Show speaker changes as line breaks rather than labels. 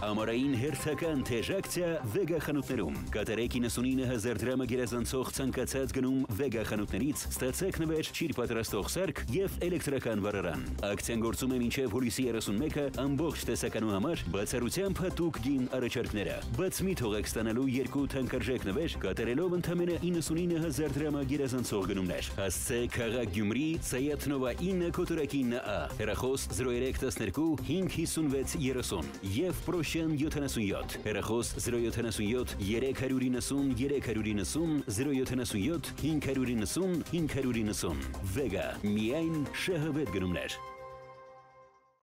Ամառային հերթական թեժակցիա Vega խանութներում։ Կատարեք 99,000 դրամը գերազանցող ցանկացած գնում Vega խանութներից, ստացեք նվեր ճիր պատրաստող սարք եւ էլեկտրական վառարան։ Ակցիան գործում է մինչեւ հուլիսի 31-ը ամբողջ տեսականու համար բացառությամբ հատուկ գին առաջարկները։ Բաց մի թողեք ստանալու երկու թանկարժեք նվեր, կատարելով ընդամենը 99,000 դրամը գերազանցող գնումներ։ Հասցե Քաղաք Գյումրի, Սայաթ Նովա 9 Կոտորակի 9A, հեռախոս 0312 556 30 եւ Պրոշյան 77, հեռախոս 077 390 390 077 590 590 Vega, միայն շահավետ գնումներ։